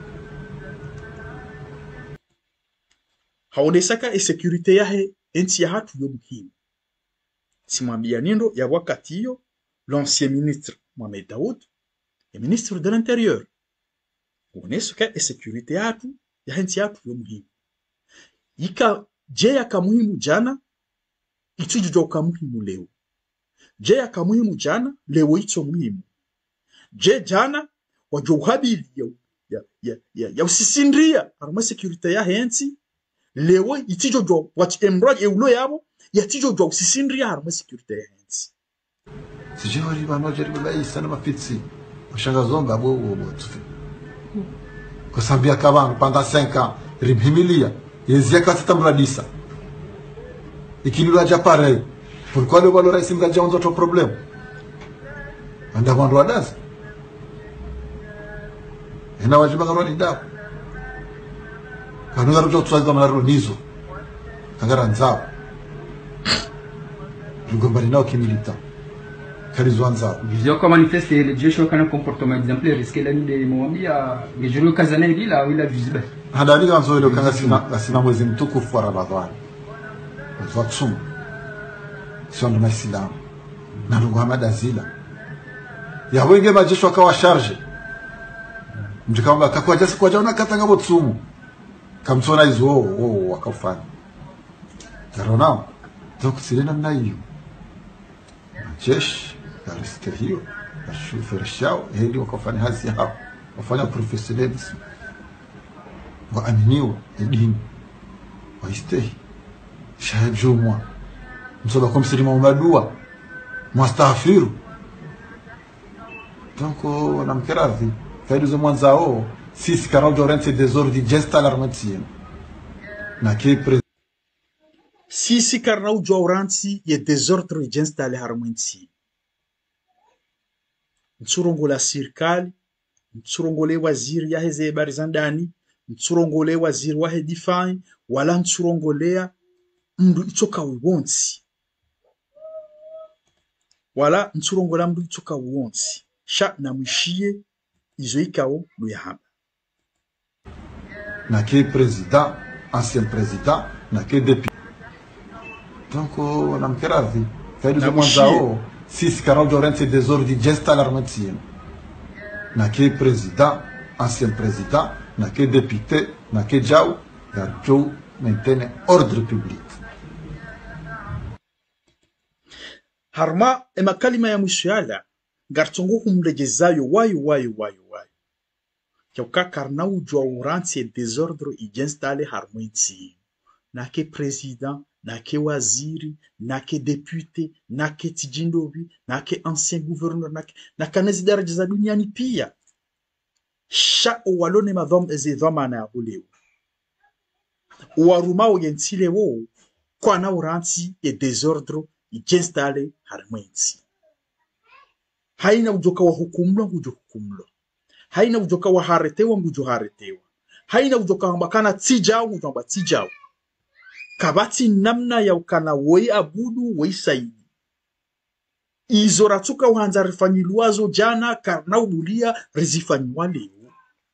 haonesaka e security yahe enti ya hatu yo muhimu simwambia nindo ya wakati hiyo l'ancien ministre Mohamed Daoud et ministre de l'intérieur onesaka e security ya hatu ya enti ya hatu yo muhimu ika je ya kamuhimu jana ituju jo kamuhimu leo je ya kamuhimu jana leo ito muhimu je jana wajo habili ya ya ya ya, ya usisindria arma security ya henti lewo itijo jo wat emrod e ulo yabo yatijo jo usisindria arma security ya henti Sijori bano jaribu la sana mafitsi ushanga zonga bo bo tufi kusambia kabang pendant cinq ans ribhimilia yezia katata mradisa ikinula ja pareil pourquoi le valeur ici mgaja on autre problème anda bando adas ina wajiba ngaro ni dawa kanunga rojo tsaza na ronizo kangara nzao jugombari nao kimilita kalizwa nzao vizio kwa manifeste le jesho kana comportement exemplaire risque la ni de mwambia ngejuru kazana bila wila viziba hadali ganzo ile kanga sina sina mwezi mtukufu wa Ramadhani watsum sio ndo Islam na ndugu Ahmad Azila ya wenge majesho akawa charge mjikamba kakwa jasi kwa jana katanga botsumu kamsona izo oh wakafanya tarona donc c'est namna hiyo jeshi ariste hiyo ashufer shao hili wakafanya hazi hapo wafanya professionalism waaminiwa dini waistehi shahid jumwa msoba kwa msilimu madua mustaghfiru donc on a mkeravi faidu za mwanzao sisi karajo rente desordre gesta l'armatie na ki sisi karnau jawranti ye desordre jinstale harmanti mtsurongola serikali mtsurongole waziri ya heze barizandani mtsurongole waziri wa hedifai wala mtsurongolea mndu itoka wonsi wala mtsurongola mndu itoka wonsi sha na mwishie izo ikao no yahamba na ki président ancien président na ki député donc on a mkeravi faidu za mwanzao sisi karajo rente desordre gesta l'armatie na ki président ancien président na ki député na ki jao ya jo maintenir ordre public harma ema kalima ya mwisho yala gartongo kumlegezayo wayo wayo wayo wayo yauka karnau jwa uranti e desordre ijenstale harmointi na ke président na ke waziri na ke député na ke tijindobi na ke ancien gouverneur na ke na kanezi daraja za duniani pia sha walone madhom eze dhamana ya uleo waruma oyentile wo kwa na uranti e desordre ijenstale harmointi haina ujoka wa hukumlo ngujo hukumlo haina ujoka wa haretewa ngujo haretewa haina ujoka mbakana tijao ngujo mba tijao kabati namna ya ukana woi abudu woi saidi izoratuka uhanza rifanyilwazo jana karna ubulia rizifanywa leo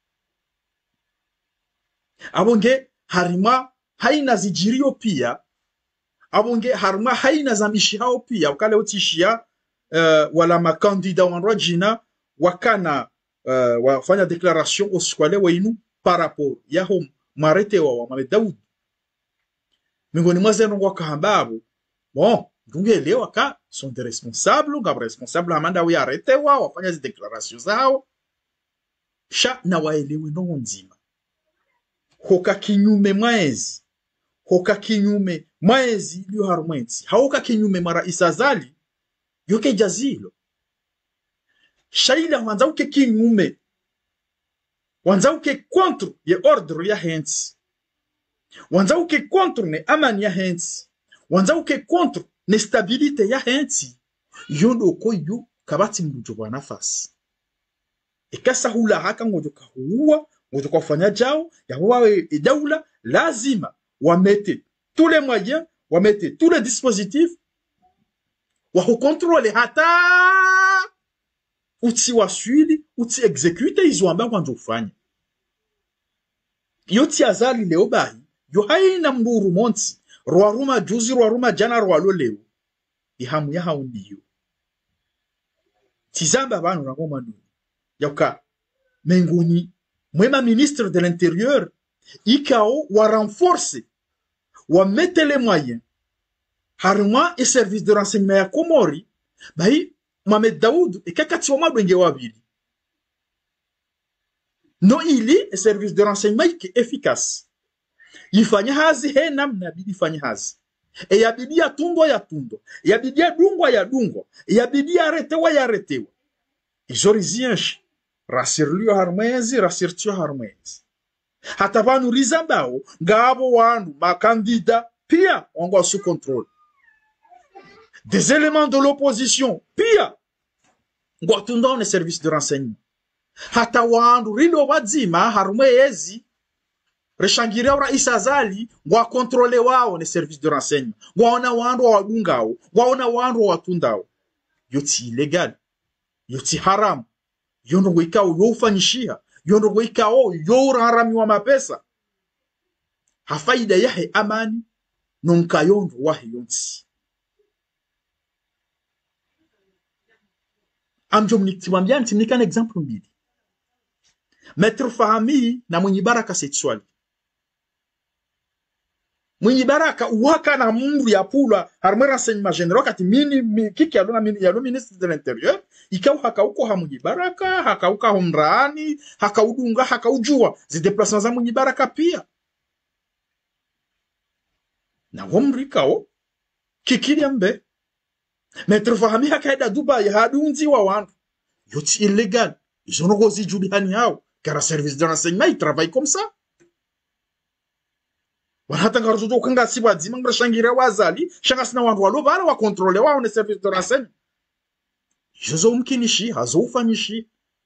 abonge harima haina zijirio pia abonge harima haina zamishi hao pia ukale utishia uh, wala makandida wanrojina wakana uh, wafanya declaration oskwale wainu par rapport yaho marete wa Mohamed Daoud mingoni mwazeno ngwa kahambabo bon ndungelewa ka sont des responsables ngab responsable amanda wi arete wa wafanya zi declaration zao sha na waelewe no nzima hoka kinyume mwaezi hoka kinyume mwaezi liyo harumwenzi hauka kinyume mara isazali yoke jazilo shaila wanza uke kinyume wanza uke contre ye ordre ya hensi wanza uke contre ne amani ya hensi wanza uke contre ne stabilite ya hensi yondo ko yu kabati mbujo bwa nafasi ikasa hula haka ngojo kahuwa ngojo kufanya jao ya wawe daula lazima wamete tous les moyens wamete tous les dispositifs wa contrôler hata uti waswili uti execute izo amba kwanza ufanya yoti azali leo bahi yo haina mburu monti rwaruma juzi rwaruma jana rwalo leo ihamu ya haundiyo tizamba banu na ngoma ndu yauka menguni mwema ministre de l'intérieur ikao wa renforcer wa mettre les moyens haruma et service de renseignement ya Komori bahi Mohamed Daoud ikakati wa madwenge wabili no ili et service de renseignement qui efficace ifanya hazi he namna bidi fanya hazi e yabidi ya tundo ya tundo yabidi ya dungwa ya dungwa yabidi ya retewa ya retewa izorizienshi rasirlio harmezi rasirtio harmezi hata vanu rizambao ngabo wandu makandida pia wango sous contrôle des éléments de l'opposition pia ngwatunda ne service de renseignement hata wandu rindo wadzima harmezi reshangiria ura isazali ngwa contrôler wao ne service de renseignement ngwaona wandu wadungao ngwaona wandu watundao yoti illegal yoti haram yondo wikao yofanyishia yondo wikao yorarami wa mapesa hafaida yahe amani nonka yondo wahe yonsi amjo mniktiwambia ntimnika na example mbili Maître Fahmi na mwenye baraka sexuali mwenye baraka uwaka na mungu ya pula harmwe renseignement général kati mini mi, kiki ya luna ya luna ministre de l'intérieur ikau haka uko ha mwenye baraka haka uka homrani haka udunga haka ujua zi déplacements za mwenye baraka pia na womri kao kikili ambe Maître Fahmi haka eda Dubai hadunzi wa wandu yoti illégal izono gozi judihani hao car service de renseignement il travaille comme ça wanata ngaruzo kanga siba dzima ngrashangira wazali shanga sina wandu walo bala wa contrôler wa ne service de renseignement jozo mkinishi hazo ufanyishi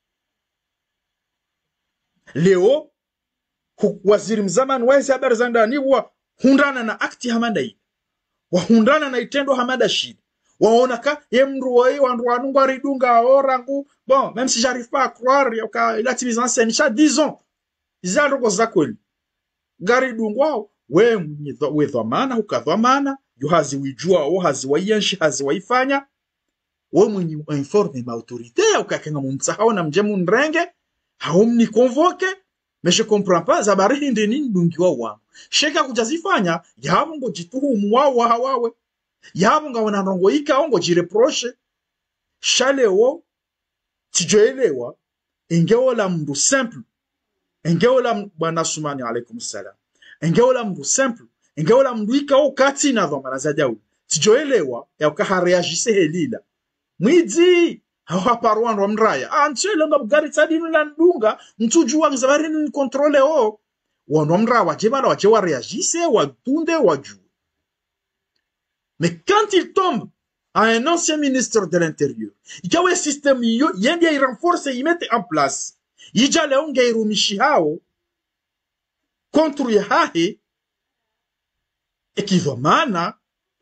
leo waziri mzamani wazi habari za ndani wa hundana na akti hamandai wa hundana na itendo hamada shida waona ka yemru wai wandu wanungu ridunga orangu bon même si j'arrive pas à croire yoka il a mise en scène cha disons izalo ko zakweli gari dungwao we mnyizo we dhamana ukadhamana yuhazi wijua o hazi wayenshi hazi waifanya we mwenye informe ma autorité ukakenga mumtsahao na mjemu nrenge haumni convoque mais je comprends pas zabari hindi nini dungiwa wangu sheka kujazifanya yabo ngo jituhumu wao hawawe yabo ngabona ndongo ika ngo jireproche shaleo tijoelewa ingeola mndu simple ingeola bwana Sumani alaykum salam ingeola mndu simple ingeola mndu ika okati na dhamana za Daudi tijoelewa ya ukahareagise helila mwidi hawa parwan wa mraya anchele ngabgari tsadinu la ndunga mtujua ngzabari ni contrôler o wano mra wajebala wajewa reagisse watunde waju. Mais quand il tombe à un ancien ministre de l'Intérieur, il y a un système, il y a un renforce, il met en place. Il y a un gairu mishihao contre yahahe et qui dhamana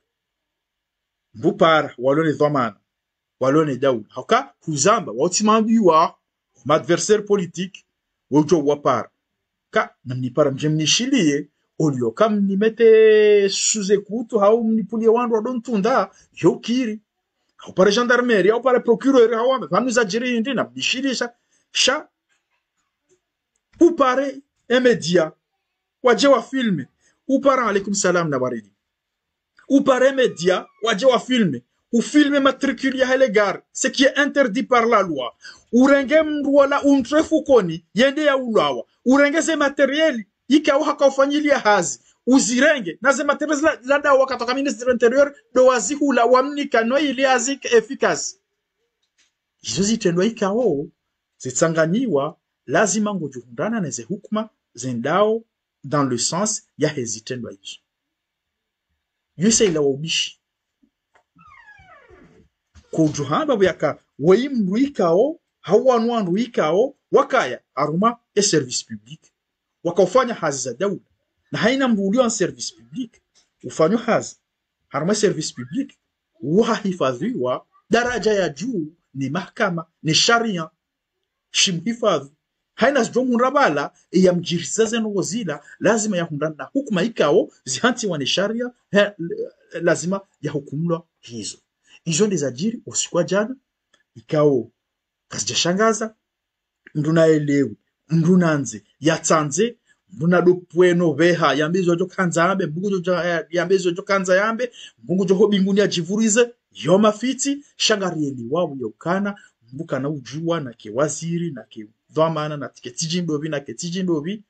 mbupara walone dhamana walone Daoud haka kuzamba wautimambiwa m'adversaire politique wojo wapara ka namnipara mjemnishilie olio kam nimete sous écoute hao mnipulie wandu wadontunda yokiri hao para gendarmerie hao para procureur hao vanuza jiri ndina mnishilisha sha upare emedia waje wa filme upare alaikum salam na baridi upare media waje wa filme ou filme matricule ya hele gare ce qui est interdit par la loi urenge mndu wala untrefukoni yende ya ulawa urenge ze materieli ikawa hakafanyilia hazi uzirenge na ze materieli la, la dawa katoka ministre intérieur do wazihula wamnika no ili azike efficace izo zitendwa ikao zitsanganyiwa lazima ngujuhundana na ze hukuma zendao dans le sens ya hezitendwa hizo yuse ila wabishi kujuhamba buyaka weyimru ikao hawanwandu ikao wakaya aruma e service public wakafanya hazi za daula na haina mrulio en service public ufanywa hazi haruma service public wahifadhiwa daraja ya juu ni mahakama ni sharia shimhifadhi haina zijongu rabala ya mjirisaze no zila lazima ya hundana na hukuma ikao zihanti wa ni sharia he, lazima ya hukumlwa hizo hizo ndizo ajiri usiku jana ikao kasijashangaza nduna elewi nduna nze yatsanze nduna dopweno beha yambezo jo kanza yambe mbungu jo yambezo jo kanza yambe mbungu jo hobinguni ajivurize yoma fiti shangarieli wawu yokana mbuka na ujua na ke waziri na ke dhamana na tiketijindobi na ketijindobi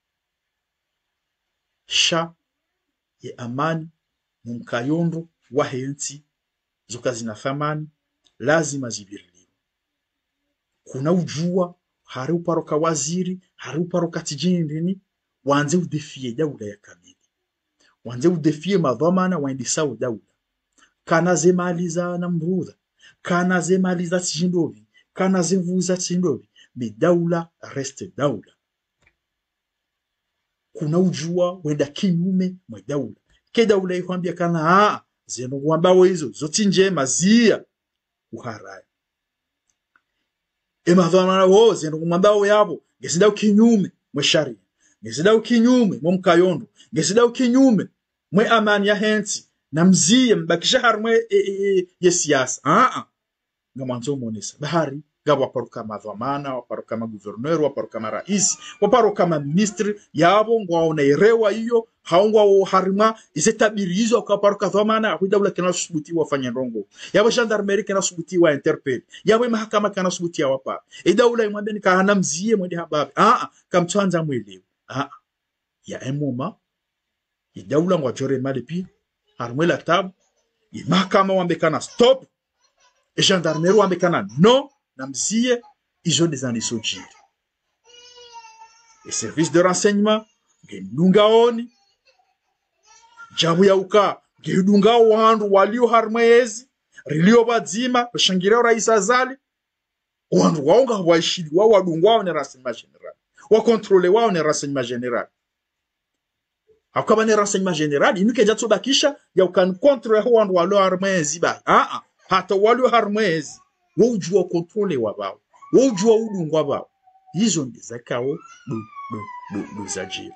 sha ye amani mkayondo wa henti zoka zinafamani lazima zibiriliwe kuna ujua hari uparoka waziri hari uparoka tijindini wanze udefie daula ya kamili wanze udefie madhamana waendisa daula kana zemaliza na mbrudha kana zemaliza tijindobi kana zevuza tijindobi me daula reste daula kuna ujua wenda kinyume mwa daula ke daula ikwambia kana haa zeno kuambawo hizo zoti njema zia uharaya ema dhamana wo zeno kumambawo yabo ngesida kinyume mwe sharia ngesida kinyume mwe mkayondo ngesida kinyume mwe amani ya henti na mzie mbakisha harmwe e, e, e, ye siasa a a ngamanzo monesa bahari gabo waparuka madhamana waparuka maguverneur waparuka marais waparuka ministre yabo ngwaona irewa hiyo haongwa harima isetabirizo akaparuka dhamana akudaula kana subuti wafanya ndongo yabo gendarmerie kana subuti wa interpel yabo mahakama kana subuti ya wapa idaula imwambia ni kana mzie mwende hababi a a kamtwanza mwelewe a a ya emoma idaula ngwajore mali pia harmwe la tab mahakama wambekana stop e gendarmerie wambekana no na mzie izo des années sojiri et service de renseignement ngendungaoni jabu ya uka ngedunga wandu walio harmezi rilio bazima bashangirao rais azali wandu waonga waishidi wao wadungwao ne renseignement general wa contrôler wao ne renseignement general akaba ne renseignement general inuke jatso bakisha ya ukan contrôler wandu walio harmezi ba a a hata walio harmezi wujua controle wabao wujua udungwa wabao hizo ndizo kao du du du, du zajiri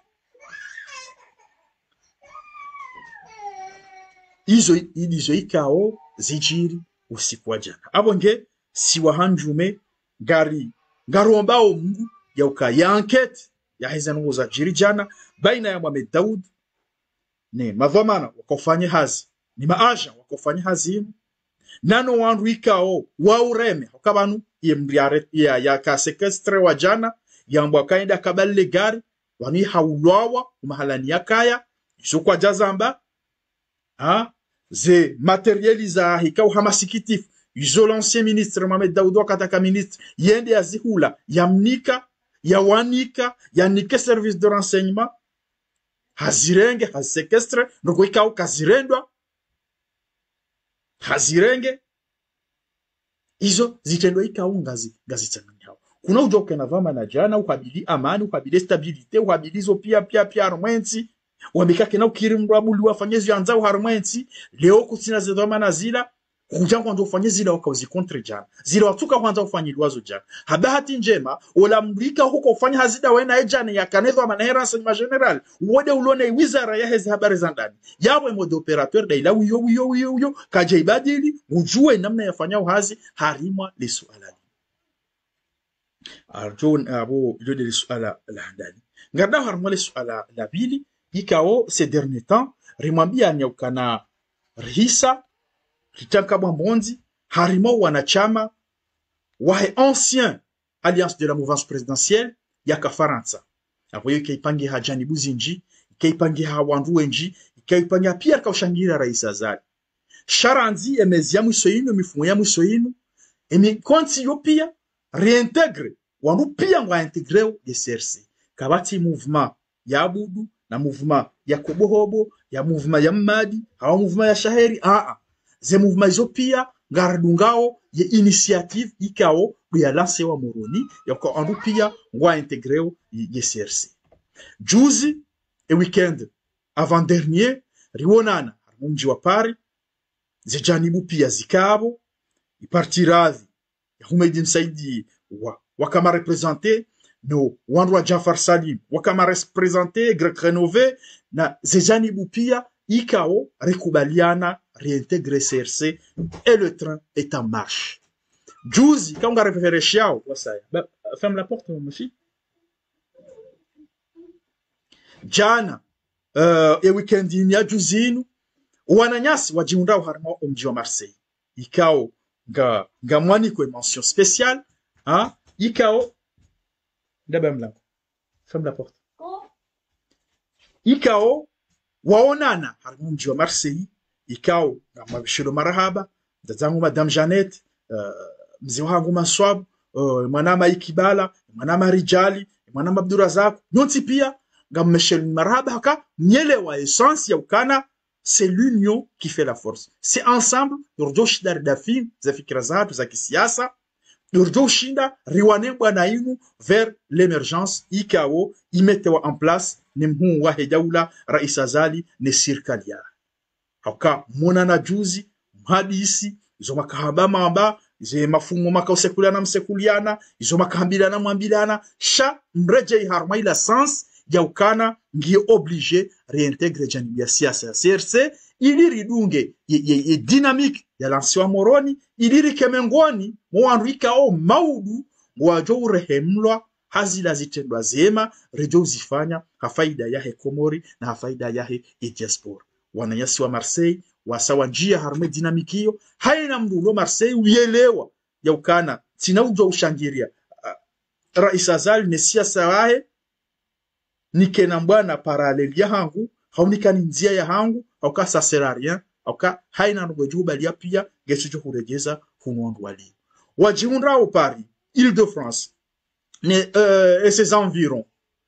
hizo hizo ikao zijiri usiku wa jana abonge siwahanjume gari garombao Mungu ya ukaya enquête ya hizo ngo zajiri jana baina ya Mohamed Daoud ne madhamana wakofanya hazi ni maaja wakofanya hazi nano wandu ikao wa ureme ukabanu yemriare ya ya ka sequestre wa jana yambwa kaenda kabale gari wani haulwawa mahalani yakaya isokwa jazamba ha ze materializa hikao hamasikitif izo l'ancien ministre Mohamed Daoud wakataka ministre yende azihula yamnika yawanika yanike service de renseignement hazirenge hasequestre ndoko ikao kazirendwa hazirenge izo zitendo ikao ngazi ngazi tsananyao kuna ujoke na vama na jana ukabili amani ukabili stabilite ukabilizo pia pia pia harmwensi wamekake na ukirimro abuli wafanyezi anza harmwensi leo kutina zedoma na zila kujangu kwanza ufanye zila wakauzi contre jana zila watuka kwanza ufanyilwazo jana habahati njema ola mlika huko ufanya hazida wena ejane ya kanedho manahera renseignement general wode ulone wizara ya hezi habari za ndani yawe mode operateur da ila uyo uyo uyo uyo kajaibadili ujue namna yafanya hazi harimwa lesualani arjo abo jode li suala la ndani ngarda har mole suala la bili ikao ces derniers temps rimwambia nyaukana rihisa ritanka bwambonzi harimo wanachama wahe ancien alliance de la mouvance présidentielle yaka Faransa akoyo kaipangi hajani buzinji kaipangi hawandu wenji kaipangi pia kaushangira rais Azali sharanzi emezia musoyinu mifumo ya musoyinu emi konti yo pia réintègre wandu pia ngwa intégré de C R C kabati mouvement ya Abudu na mouvement ya Kobohobo ya mouvement ya Mmadi hawa mouvement ya Shaheri a a ze mouvement izo pia ngardungao ye initiative ikao ya lance wa Moroni ya ko andu pia ngwa intégré de C R C juzi e weekend avant dernier rionana mji wa Paris zijanibu pia zikabo iparti radhi ya Humedin Saidi wa wakama representé no Wandwa Jafar Salim wakama representé Grec Renové na zijanibu pia ikao rekubaliana réintégrer C R C et le train est en marche. Juzi quand on a référé chiao wasaya bah, ferme la porte mon fils. Jana uh, e weekend ya juzinu wananyasi wajiundao harimo mji wa Marseille ikao nga nga mwani kwa mention spéciale hein ikao ndaba mlango ferme la porte ikao waonana harimo mji wa Marseille ikao nga mabishiro marahaba dazangu madame Jeannette uh, mzee wangu Maswab uh, mwanama Ikibala mwanama Rijali mwanama Abdurazak nyonti pia nga Michel marahaba haka nyelewa essence ya ukana. C'est l'union qui fait la force. C'est ensemble, nurjo shida ridafi, za fikira zatu, za kisiasa, nurjo shinda riwane bwana inu vers l'émergence ikao imetewa en place ni mhuu wa hejaula Rais Azali ne sirkali ya. Hauka muna na juzi, mhadisi, izo makahaba mamba, izo mafumo maka usekuliana msekuliana, izo makahambilana mwambilana, sha mreje iharma ila sens ya ukana ngie obligé réintégrer janibi ya siasa ya C R C ili ridunge ye, ye, ye dynamique ya lansio Moroni ili rikemengoni mwanrika o maudu wajo urehemlwa hazila zitendwa zema rejo uzifanya hafaida yahe Komori na hafaida yahe e diaspora wananyasi wa Marseille wasawa njia harme dynamique hiyo haina mdulo Marseille uyelewa ya ukana tina ujo ushangiria uh, Rais Azali ne siasa wahe nike na mbwana parallel ya hangu haunika ni njia ya hangu hauka ça sert à rien hauka haina nugwejuba liya pia gesujo kurejeza hunwandu wali wajiundra au Paris Île-de-France ne euh, et ses environs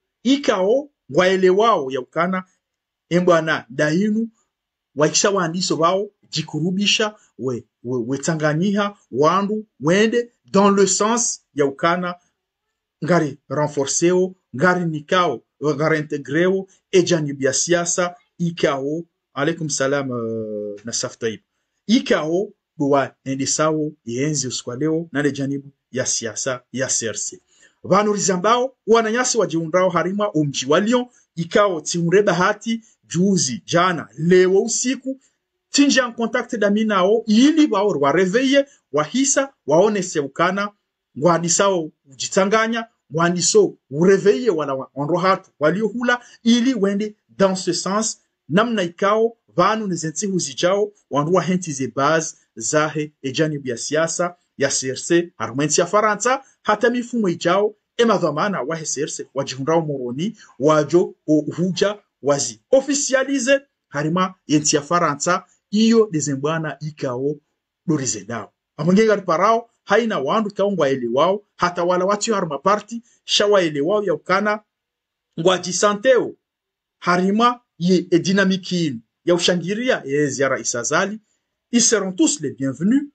ikao waelewao ya ukana embwana dainu wakisha waandiso wao jikurubisha we we, we tanganyiha wandu wende dans le sens ya ukana ngari renforceo ngari nikao ngari integreo ejanibu ya siasa ikao alaikum salam uh, na saftaib ikao buwa endisao yenzi uskwaleo na janibu ya siasa ya C R C vanu rizambao wananyasi wajiundao harima umji wa Lyon ikao tiureba hati juzi jana leo usiku tinja en contact daminao ili wao wa réveiller wahisa waone seukana ngwadisao ujitanganya wandiso ureveille wala onrohatu waliohula ili wende dans ce sens namna ikao vanu nezenti huzijao wanduwa henti ze base zahe ejanibu ya siasa ya C R C armenti ya Faransa hata mifumo ijao ema dhamana wahe C R C wajihundrao Moroni wajo uhuja wazi officialize harima yenti ya Faransa iyo dezembwana ikao dorize dao amongenga parao haina wandu kaungwa ele wao hata wala watu harma party shawa ele wao ya ukana ngwa jisanteo harima ye e dynamique ya ushangiria ye ziara Isazali ils seront tous les bienvenus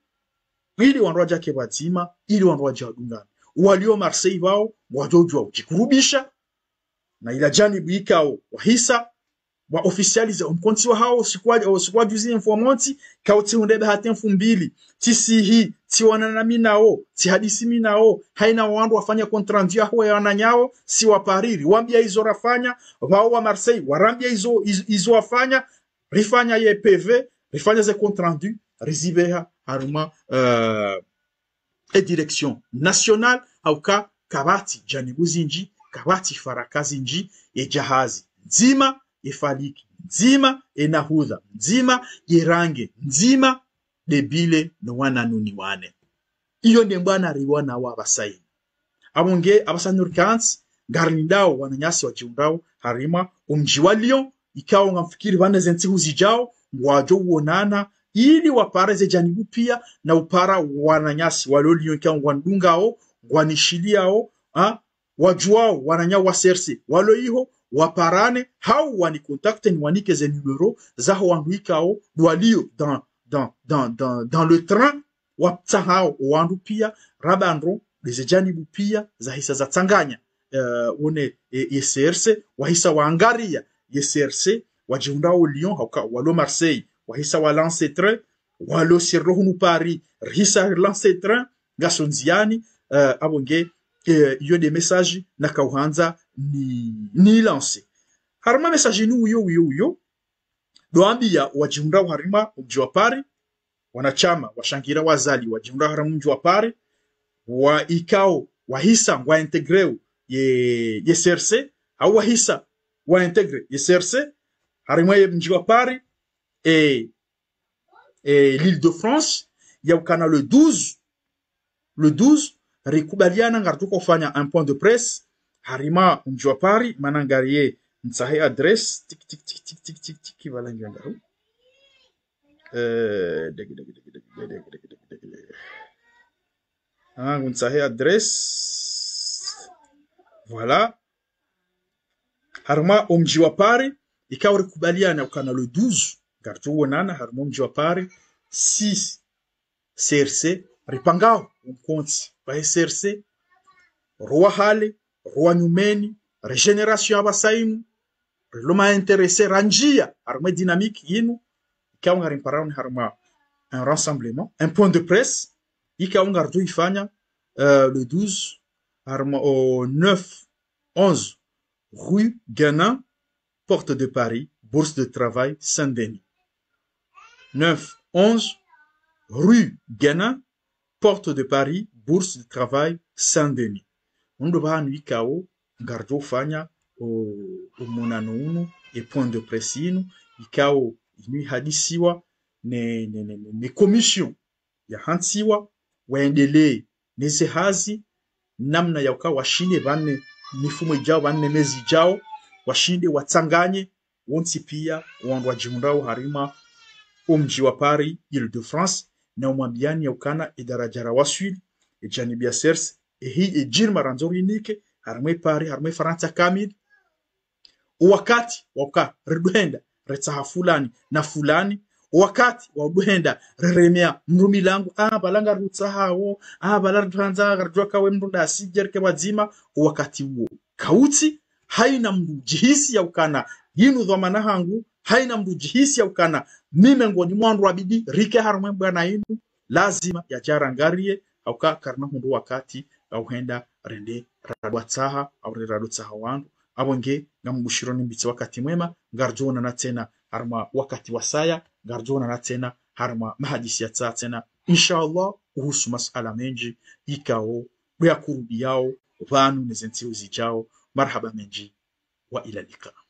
ili wanroja kebatima ili wanroja dungana walio Marseille wao wajojwa jikurubisha na ila janibu ikao wahisa wa officialize umkonti wa hao sikwa sikwa juzi informanti kauti undebe hata mfumbili tisi hii ti wanana minao ti hadisi minao haina wandu wafanya kontrandia huwa ya wananyao si wapariri wambia hizo rafanya wao wa Marseille warambia hizo hizo wafanya rifanya ye P V rifanya ze kontrandu rizibeha haruma uh, et direction nationale auka kabati janibu zinji kabati farakazi nji ye jahazi nzima ifaliki nzima enahudha nzima yerange nzima debile no wana nuni wane iyo ndi mbwana riwana wa basaini abonge abasanurikans garlindao wananyasi wa jiundao harima umji wa Lyon ikao ngamfikiri bane zenzi huzijao wajo uonana ili wapareze janibu pia na upara wananyasi walo Lyon ikao wandungao wanishiliao ha wajuao wananya wa serse walo iho waparane hao wani contacte ni wanike ze numero zaho wanduikao dwalio dans dans dans dans dans le train waptsahao wandu pia rabandro leze janibu pia za hisa za Tanganya uh, one yeserse wahisa wa Angaria yeserse wajiundao Lyon hauka walo Marseille wahisa wa lance train walo sirrohunu Paris hisa lance train gasonziani uh, abonge uh, yo de message na kauhanza ni ni lance harma message ni uyo uyo uyo doambia wajiundao harima mji wa Paris wanachama washangira wazali wajiundao harima mji wa Paris wa ikao wahisa wa integreu ye ye serse au wahisa wa integre ye serse harima ye mji wa Paris et et l'Île-de-France ya ukana le douze le douze rikubaliana ngartuko kufanya un point de presse harima mji wa Paris manangarie msahe adresse tik tik tik tik tik tik tik kivala ngangaru euh deg deg deg deg deg deg deg deg ah msahe adresse voilà harima mji wa Paris ikawa rikubaliana ukana le douze gartu wonana harima mji wa Paris six C R C ripangao mkonti ba C R C roi hale roi numeni regeneration abasainu loma intéressé ranjia harima dynamique yinu ikawa ngarimparao harima un rassemblement un point de presse ikawa ngartu ifanya euh, le douze harima au neuf onze rue Guénin porte de Paris bourse de travail Saint-Denis neuf onze rue Guénin porte de Paris bourse de travail Saint-Denis ndo banu ikao ngarjo fanya o umunano uno e point de presse inu ikao inu hadisiwa ne ne ne, ne commission ya hansiwa waendelee neze hazi namna ya ukawa washinde bane mifumo ijao bane mezi ijao washinde watanganye wonsi pia wandu wajiundao harima umji wa Paris Île-de-France na umwambiani ya ukana idarajara waswili ejanibi ya serse ehi ejirma ranzori nike harime Paris harime Fransa kamili wakati waka reduenda retsaha fulani na fulani wakati waduenda reremea mrumi langu ah balanga rutsahawo ah balardanza garjwa kawe mrunda asijerke wazima wakati huo kauti haina mjihisi ya ukana yinu dhamana hangu haina mjihisi ya ukana mime ngoni mwandu wabidi rike harumwe bwana yinu lazima ya jarangarie au ka karna hundu wakati au henda rende radwatsaha au radwatsaha wandu abonge ngamubushironi mbitsi wakati mwema ngarjona na tena harma wakati wasaya ngarjona na tena harma mahadisi ya tena inshallah uhusu masala menji ikao bya kurudi yao vanu nezenti uzijao marhaba menji wa ila lika.